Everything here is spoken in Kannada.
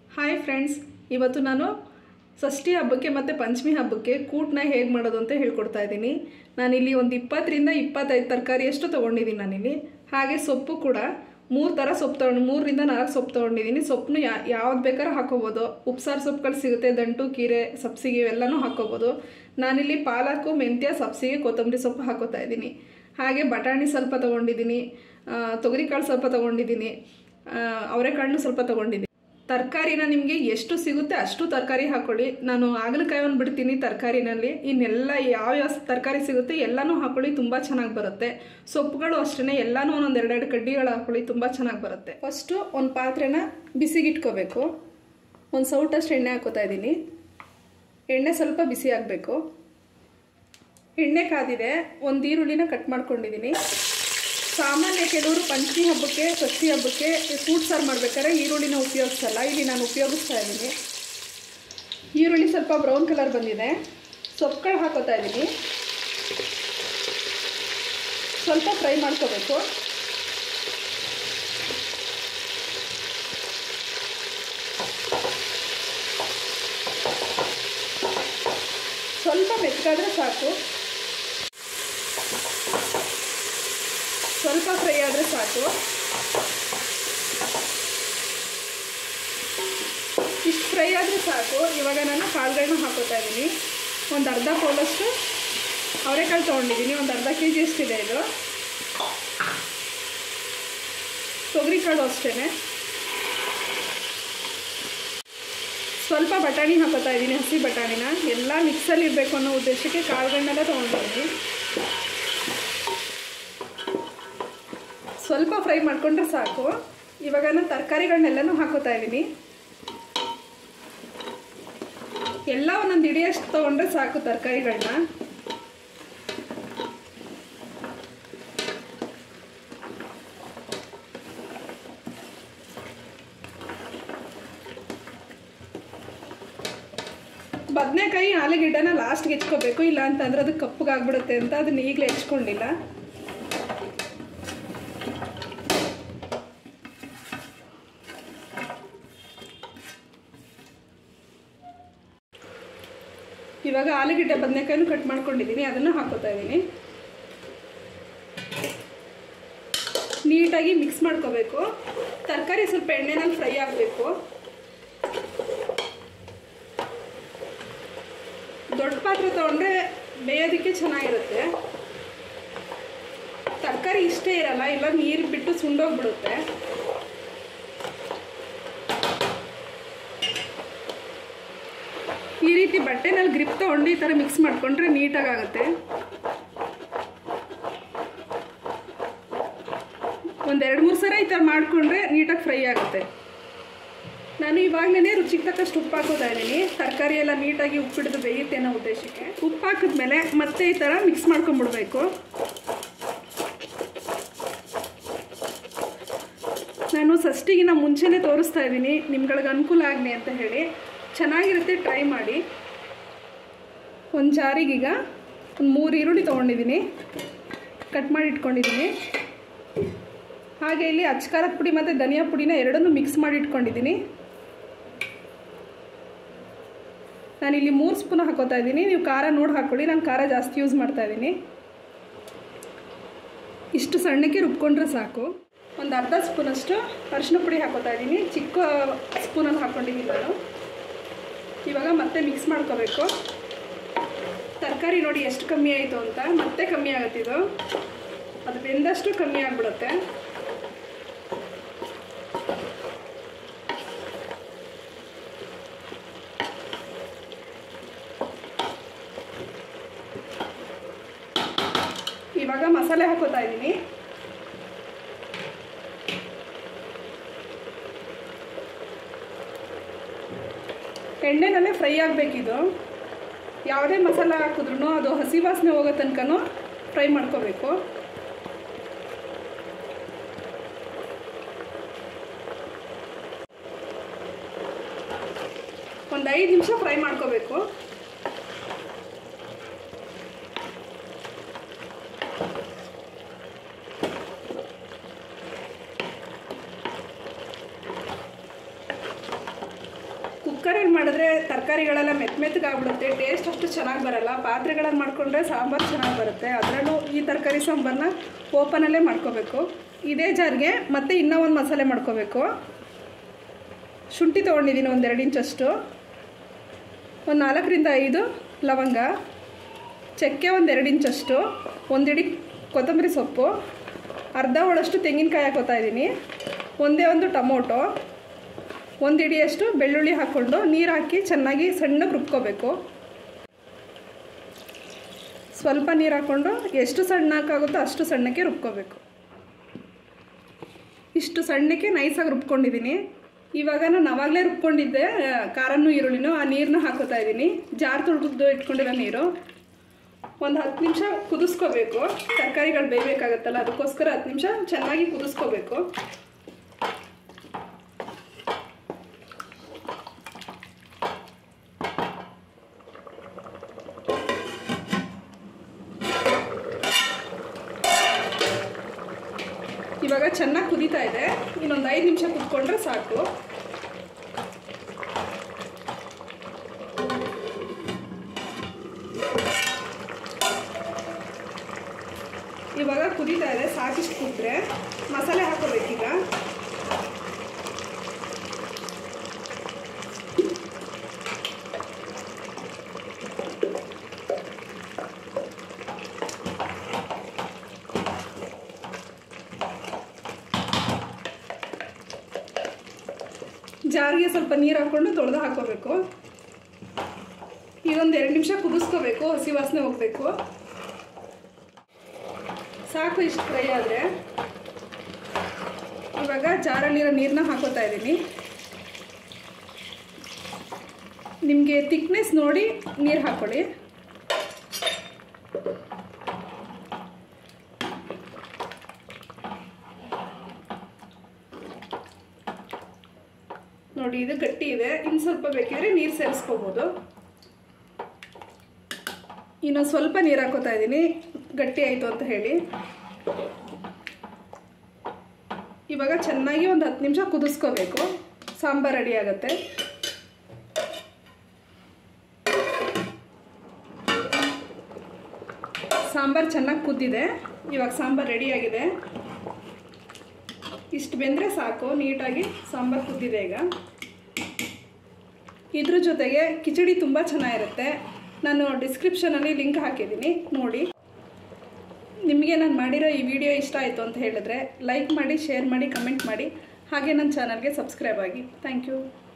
ಹಾಯ್ ಫ್ರೆಂಡ್ಸ್, ಇವತ್ತು ನಾನು ಷಷ್ಠಿ ಹಬ್ಬಕ್ಕೆ ಮತ್ತು ಪಂಚಮಿ ಹಬ್ಬಕ್ಕೆ ಕೂಟನ್ನ ಹೇಗೆ ಮಾಡೋದು ಅಂತ ಹೇಳ್ಕೊಡ್ತಾ ಇದ್ದೀನಿ. ನಾನಿಲ್ಲಿ ಒಂದು 20 ರಿಂದ 25 ತರಕಾರಿಯಷ್ಟು ತೊಗೊಂಡಿದ್ದೀನಿ ನಾನಿಲ್ಲಿ. ಹಾಗೆ ಸೊಪ್ಪು ಕೂಡ 3 ಥರ ಸೊಪ್ಪು ತೊಗೊಂಡು 3 ರಿಂದ 4 ಸೊಪ್ಪು ತೊಗೊಂಡಿದ್ದೀನಿ. ಸೊಪ್ಪನ್ನು ಯಾವ್ದು ಬೇಕಾದ್ರೂ ಹಾಕೋಬೋದು. ಉಪ್ಸಾರು ಸೊಪ್ಪುಗಳು ಸಿಗುತ್ತೆ, ದಂಟು, ಕೀರೆ, ಸಬ್ಸಿಗೆ ಇವೆಲ್ಲನೂ ಹಾಕೋಬೋದು. ನಾನಿಲ್ಲಿ ಪಾಲಕು, ಮೆಂತ್ಯ, ಸಬ್ಸಿಗೆ, ಕೊತ್ತಂಬರಿ ಸೊಪ್ಪು ಹಾಕೋತಾ ಇದ್ದೀನಿ. ಹಾಗೆ ಬಟಾಣಿ ಸ್ವಲ್ಪ ತೊಗೊಂಡಿದ್ದೀನಿ, ತೊಗರಿಕಾಳು ಸ್ವಲ್ಪ ತೊಗೊಂಡಿದ್ದೀನಿ, ಅವರೆಕಾಳನ್ನು ಸ್ವಲ್ಪ ತೊಗೊಂಡಿದ್ದೀನಿ. ತರಕಾರಿನ ನಿಮಗೆ ಎಷ್ಟು ಸಿಗುತ್ತೆ ಅಷ್ಟು ತರಕಾರಿ ಹಾಕೊಳ್ಳಿ. ನಾನು ಹಾಗಲಕಾಯಿಯನ್ನು ಬಿಡ್ತೀನಿ ತರಕಾರಿನಲ್ಲಿ. ಇನ್ನೆಲ್ಲ ಯಾವ ತರಕಾರಿ ಸಿಗುತ್ತೆ ಎಲ್ಲನೂ ಹಾಕೊಳ್ಳಿ, ತುಂಬ ಚೆನ್ನಾಗಿ ಬರುತ್ತೆ. ಸೊಪ್ಪುಗಳು ಅಷ್ಟೇ, ಎಲ್ಲನೂ ಒಂದೊಂದು 2 ಕಡ್ಡಿಗಳು ಹಾಕೊಳ್ಳಿ, ತುಂಬ ಚೆನ್ನಾಗಿ ಬರುತ್ತೆ. ಫಸ್ಟು ಒಂದು ಪಾತ್ರೆನ ಬಿಸಿಗಿಟ್ಕೋಬೇಕು. ಒಂದು ಸೌಟಷ್ಟು ಎಣ್ಣೆ ಹಾಕೋತಾ ಇದ್ದೀನಿ. ಎಣ್ಣೆ ಸ್ವಲ್ಪ ಬಿಸಿ ಆಗಬೇಕು. ಎಣ್ಣೆ ಕಾದಿದೆ. ಒಂದು ಈರುಳ್ಳಿನ ಕಟ್ ಮಾಡ್ಕೊಂಡಿದ್ದೀನಿ. ಸಾಮಾನ್ಯ ಕೆಲವರು ಪಂಚಮಿ ಹಬ್ಬಕ್ಕೆ, ಷಷ್ಠಿ ಹಬ್ಬಕ್ಕೆ ಕೂಟ್ ಸಾರು ಮಾಡ್ಬೇಕಾದ್ರೆ ಈರುಳ್ಳಿನ ಉಪಯೋಗಿಸಲ್ಲ. ಇಲ್ಲಿ ನಾನು ಉಪಯೋಗಿಸ್ತಾ ಇದ್ದೀನಿ. ಈರುಳ್ಳಿ ಸ್ವಲ್ಪ ಬ್ರೌನ್ ಕಲರ್ ಬಂದಿದೆ. ಸೊಪ್ಪುಗಳು ಹಾಕೋತಾ ಇದ್ದೀನಿ. ಸ್ವಲ್ಪ ಫ್ರೈ ಮಾಡ್ಕೋಬೇಕು. ಸ್ವಲ್ಪ ಮೆತ್ತಗಾದರೆ ಸಾಕು. ಸ್ವಲ್ಪ ಫ್ರೈ ಆದರೆ ಸಾಕು. ಇಷ್ಟು ಫ್ರೈ ಆದರೆ ಸಾಕು. ಇವಾಗ ನಾನು ಕಾಳುಗಳನ್ನ ಹಾಕೋತಾ ಇದ್ದೀನಿ. ಒಂದು ಅರ್ಧ ಪೌಲಷ್ಟು ಅವರೆಕಾಳು ತೊಗೊಂಡಿದ್ದೀನಿ. ಒಂದು ಅರ್ಧ kg ಎಷ್ಟಿದೆ ಇದು. ತೊಗರಿಕಾಳು ಅಷ್ಟೇ. ಸ್ವಲ್ಪ ಬಟಾಣಿ ಹಾಕೋತಾ ಇದ್ದೀನಿ, ಹಸಿ ಬಟಾಣಿನ. ಎಲ್ಲ ಮಿಕ್ಸಲ್ಲಿ ಇರಬೇಕು ಅನ್ನೋ ಉದ್ದೇಶಕ್ಕೆ ಕಾಳುಗಳನ್ನೆಲ್ಲ ತೊಗೊಂಡಿದ್ದೀನಿ. ಸ್ವಲ್ಪ ಫ್ರೈ ಮಾಡ್ಕೊಂಡ್ರೆ ಸಾಕು. ಇವಾಗ ನಾನು ತರಕಾರಿಗಳನ್ನೆಲ್ಲನೂ ಹಾಕೋತಾ ಇದ್ದೀನಿ. ಎಲ್ಲ ಒಂದೊಂದು ಹಿಡಿಯಷ್ಟು ತೊಗೊಂಡ್ರೆ ಸಾಕು ತರಕಾರಿಗಳನ್ನ. ಬದನೆಕಾಯಿ, ಆಲೂಗೆಡ್ಡೆನ ಲಾಸ್ಟ್ಗೆ ಹೆಚ್ಕೋಬೇಕು, ಇಲ್ಲ ಅಂತಂದ್ರೆ ಅದು ಕಪ್ಪಗಾಗ್ಬಿಡುತ್ತೆ ಅಂತ ಅದನ್ನ ಈಗಲೇ ಹೆಚ್ಕೊಂಡಿಲ್ಲ. ಇವಾಗ ಆಲೂಗೆಡ್ಡೆ, ಬದನೆಕಾಯಿನೂ ಕಟ್ ಮಾಡ್ಕೊಂಡಿದ್ದೀನಿ, ಅದನ್ನು ಹಾಕೋತಾ ಇದ್ದೀನಿ. ನೀಟಾಗಿ ಮಿಕ್ಸ್ ಮಾಡ್ಕೋಬೇಕು. ತರಕಾರಿ ಸ್ವಲ್ಪ ಎಣ್ಣೆನಲ್ಲಿ ಫ್ರೈ ಆಗಬೇಕು. ದೊಡ್ಡ ಪಾತ್ರೆ ತೊಗೊಂಡ್ರೆ ಬೇಯೋದಕ್ಕೆ ಚೆನ್ನಾಗಿರುತ್ತೆ. ತರಕಾರಿ ಇಷ್ಟೇ ಇರಲ್ಲ, ಇಲ್ಲ ನೀರು ಬಿಟ್ಟು ಸುಂಡೋಗ್ಬಿಡುತ್ತೆ. ಈ ರೀತಿ ಬಟ್ಟೆನಲ್ಲಿ ಗ್ರಿಪ್ ತೊಗೊಂಡು ಈ ಥರ ಮಿಕ್ಸ್ ಮಾಡಿಕೊಂಡ್ರೆ ನೀಟಾಗುತ್ತೆ. ಒಂದು 2-3 ಸಲ ಈ ಥರ ಮಾಡಿಕೊಂಡ್ರೆ ನೀಟಾಗಿ ಫ್ರೈ ಆಗುತ್ತೆ. ನಾನು ಇವಾಗಲೇ ರುಚಿಗೆ ತಕ್ಕಷ್ಟು ಉಪ್ಪು ಹಾಕೋತಾ ಇದ್ದೀನಿ. ತರಕಾರಿ ಎಲ್ಲ ನೀಟಾಗಿ ಉಪ್ಪಿಡಿದು ಬೇಯುತ್ತೆ ಅನ್ನೋ ಉದ್ದೇಶಕ್ಕೆ. ಉಪ್ಪು ಹಾಕಿದ್ಮೇಲೆ ಮತ್ತೆ ಈ ಥರ ಮಿಕ್ಸ್ ಮಾಡ್ಕೊಂಡ್ಬಿಡ್ಬೇಕು. ನಾನು ಷಷ್ಠಿಗಿನ ಮುಂಚೆನೇ ತೋರಿಸ್ತಾ ಇದ್ದೀನಿ, ನಿಮ್ಗಳಿಗೆ ಅನುಕೂಲ ಆಗಲಿ ಅಂತ ಹೇಳಿ. ಚೆನ್ನಾಗಿರುತ್ತೆ, ಟ್ರೈ ಮಾಡಿ. ಒಂದು ಜಾರಿಗೀಗ ಒಂದು 3 ಈರುಳ್ಳಿ ತೊಗೊಂಡಿದ್ದೀನಿ, ಕಟ್ ಮಾಡಿ ಇಟ್ಕೊಂಡಿದ್ದೀನಿ. ಹಾಗೆ ಇಲ್ಲಿ ಅಚ್ಕಾರದ ಪುಡಿ ಮತ್ತು ಧನಿಯಾ ಪುಡಿನ ಎರಡನ್ನೂ ಮಿಕ್ಸ್ ಮಾಡಿ ಇಟ್ಕೊಂಡಿದ್ದೀನಿ. ನಾನಿಲ್ಲಿ 3 ಸ್ಪೂನ್ ಹಾಕೋತಾ ಇದ್ದೀನಿ. ನೀವು ಖಾರ ನೋಡಿ ಹಾಕ್ಕೊಳ್ಳಿ, ನಾನು ಖಾರ ಜಾಸ್ತಿ ಯೂಸ್ ಮಾಡ್ತಾ ಇದ್ದೀನಿ. ಇಷ್ಟು ಸಣ್ಣಕ್ಕೆ ರುಬ್ಕೊಂಡ್ರೆ ಸಾಕು. ಒಂದು ಅರ್ಧ ಸ್ಪೂನಷ್ಟು ಅರಿಶಿನ ಪುಡಿ ಹಾಕೋತಾ ಇದ್ದೀನಿ. ಚಿಕ್ಕ ಸ್ಪೂನಲ್ಲಿ ಹಾಕ್ಕೊಂಡಿದ್ದೀನಿ ನಾನು. ಇವಾಗ ಮತ್ತೆ ಮಿಕ್ಸ್ ಮಾಡ್ಕೋಬೇಕು. ತರಕಾರಿ ನೋಡಿ ಎಷ್ಟು ಕಮ್ಮಿ ಆಯಿತು ಅಂತ. ಮತ್ತೆ ಕಮ್ಮಿ ಆಗುತ್ತಿದ್ದು, ಅದು ಬೆಂದಷ್ಟು ಕಮ್ಮಿ ಆಗಿಬಿಡುತ್ತೆ. ಇವಾಗ ಮಸಾಲೆ ಹಾಕೋತಾ ಇದ್ದೀನಿ. ಎಣ್ಣೆನಲ್ಲೇ ಫ್ರೈ ಆಗಬೇಕಿದು. ಯಾವುದೇ ಮಸಾಲ ಹಾಕಿದ್ರೂ ಅದು ಹಸಿ ವಾಸನೆ ಹೋಗೋ ತನಕನೂ ಫ್ರೈ ಮಾಡ್ಕೋಬೇಕು. ಒಂದು 5 ನಿಮಿಷ ಫ್ರೈ ಮಾಡ್ಕೋಬೇಕು. ಕುಕ್ಕರಲ್ಲಿ ಮಾಡಿದ್ರೆ ತರಕಾರಿಗಳೆಲ್ಲ ಮೆತ್ತಗಾಗ್ಬಿಡುತ್ತೆ, ಟೇಸ್ಟ್ ಅಷ್ಟು ಚೆನ್ನಾಗಿ ಬರಲ್ಲ. ಪಾತ್ರೆಗಳಲ್ಲಿ ಮಾಡಿಕೊಂಡ್ರೆ ಸಾಂಬಾರು ಚೆನ್ನಾಗಿ ಬರುತ್ತೆ. ಅದರಲ್ಲೂ ಈ ತರಕಾರಿ ಸಾಂಬಾರನ್ನ ಓಪನಲ್ಲೇ ಮಾಡ್ಕೋಬೇಕು. ಇದೇ ಜಾರ್ಗೆ ಮತ್ತೆ ಇನ್ನೂ ಒಂದು ಮಸಾಲೆ ಮಾಡ್ಕೋಬೇಕು. ಶುಂಠಿ ತೊಗೊಂಡಿದ್ದೀನಿ, ಒಂದು 2 ಇಂಚಷ್ಟು, ಒಂದು 4ರಿಂದ 5 ಲವಂಗ, ಚಕ್ಕೆ ಒಂದು 2 ಇಂಚಷ್ಟು, ಒಂದು ಹಿಡಿ ಕೊತ್ತಂಬರಿ ಸೊಪ್ಪು, ಅರ್ಧ ಹೋಳಷ್ಟು ತೆಂಗಿನಕಾಯಿ ಹಾಕೋತಾ ಇದ್ದೀನಿ, ಒಂದೇ ಒಂದು ಟೊಮೊಟೊ, ಒಂದು ಹಿಡಿಯಷ್ಟು ಬೆಳ್ಳುಳ್ಳಿ ಹಾಕ್ಕೊಂಡು ನೀರು ಹಾಕಿ ಚೆನ್ನಾಗಿ ಸಣ್ಣಗೆ ರುಬ್ಕೋಬೇಕು. ಸ್ವಲ್ಪ ನೀರು ಹಾಕ್ಕೊಂಡು ಎಷ್ಟು ಸಣ್ಣಕ್ಕಾಗುತ್ತೋ ಅಷ್ಟು ಸಣ್ಣಕ್ಕೆ ರುಬ್ಕೋಬೇಕು. ಇಷ್ಟು ಸಣ್ಣಕ್ಕೆ ನೈಸಾಗಿ ರುಬ್ಕೊಂಡಿದ್ದೀನಿ. ಇವಾಗ ನಾನು ಆವಾಗಲೇ ರುಬ್ಕೊಂಡಿದ್ದೆ ಖಾರನೂ ಈರುಳ್ಳಿನೂ, ಆ ನೀರನ್ನ ಹಾಕೋತಾ ಇದ್ದೀನಿ. ಜಾರ್ ತುಳಿದು ಇಟ್ಕೊಂಡಿರೋ ನೀರು ಒಂದು 10 ನಿಮಿಷ ಕುದಿಸ್ಕೋಬೇಕು. ತರಕಾರಿಗಳು ಬೇಯಬೇಕಾಗತ್ತಲ್ಲ, ಅದಕ್ಕೋಸ್ಕರ 10 ನಿಮಿಷ ಚೆನ್ನಾಗಿ ಕುದಿಸ್ಕೋಬೇಕು. ಇವಾಗ ಚೆನ್ನಾಗಿ ಕುದೀತಾ ಇದೆ, ಇನ್ನೊಂದು 5 ನಿಮಿಷ ಕುದ್ಕೊಂಡ್ರೆ ಸಾಕು. ಇವಾಗ ಕುದೀತಾ ಇದೆ, ಸಾಕಿಷ್ಟು ಕುದ್ರೆ ಮಸಾಲೆ ಹಾಕೋಬೇಕೀಗ. ಜಾರಿಗೆ ಸ್ವಲ್ಪ ನೀರು ಹಾಕ್ಕೊಂಡು ತೊಳೆದು ಹಾಕೋಬೇಕು. ಇದೊಂದು 2 ನಿಮಿಷ ಕುದಿಸ್ಕೋಬೇಕು, ಹಸಿ ವಾಸನೆ ಹೋಗಬೇಕು. ಸಾಕು ಇಷ್ಟು ಫ್ರೈ ಆದರೆ. ಇವಾಗ ಜಾರಲ್ಲಿರೋ ನೀರನ್ನ ಹಾಕೋತಾ ಇದ್ದೀನಿ. ನಿಮಗೆ ಥಿಕ್ನೆಸ್ ನೋಡಿ ನೀರು ಹಾಕ್ಕೊಳ್ಳಿ. ನೋಡಿ ಇದು ಗಟ್ಟಿ ಇದೆ, ಇನ್ನು ಸ್ವಲ್ಪ ಬೇಕಿದ್ರೆ ನೀರು ಸೇರಿಸ್ಕೋಬೋದು. ಇನ್ನು ಸ್ವಲ್ಪ ನೀರು ಹಾಕೋತಾ ಇದ್ದೀನಿ, ಗಟ್ಟಿ ಆಯಿತು ಅಂತ ಹೇಳಿ. ಇವಾಗ ಚೆನ್ನಾಗಿ ಒಂದು 10 ನಿಮಿಷ ಕುದಿಸ್ಕೋಬೇಕು, ಸಾಂಬಾರು ರೆಡಿ ಆಗುತ್ತೆ. ಸಾಂಬಾರು ಚೆನ್ನಾಗಿ ಕುದ್ದಿದೆ, ಇವಾಗ ಸಾಂಬಾರು ರೆಡಿಯಾಗಿದೆ. ಇಷ್ಟು ಬೆಂದರೆ ಸಾಕು, ನೀಟಾಗಿ ಸಾಂಬಾರು ಕುದ್ದಿದೆ. ಈಗ ಇದ್ರ ಜೊತೆಗೆ ಕಿಚಡಿ ತುಂಬ ಚೆನ್ನಾಗಿರುತ್ತೆ. ನಾನು ಡಿಸ್ಕ್ರಿಪ್ಷನಲ್ಲಿ ಲಿಂಕ್ ಹಾಕಿದ್ದೀನಿ, ನೋಡಿ. ನಿಮಗೆ ನಾನು ಮಾಡಿರೋ ಈ ವಿಡಿಯೋ ಇಷ್ಟ ಆಯಿತು ಅಂತ ಹೇಳಿದ್ರೆ ಲೈಕ್ ಮಾಡಿ, ಶೇರ್ ಮಾಡಿ, ಕಮೆಂಟ್ ಮಾಡಿ, ಹಾಗೆ ನನ್ನ ಚಾನಲ್ಗೆ ಸಬ್ಸ್ಕ್ರೈಬ್ ಆಗಿ. Thank you.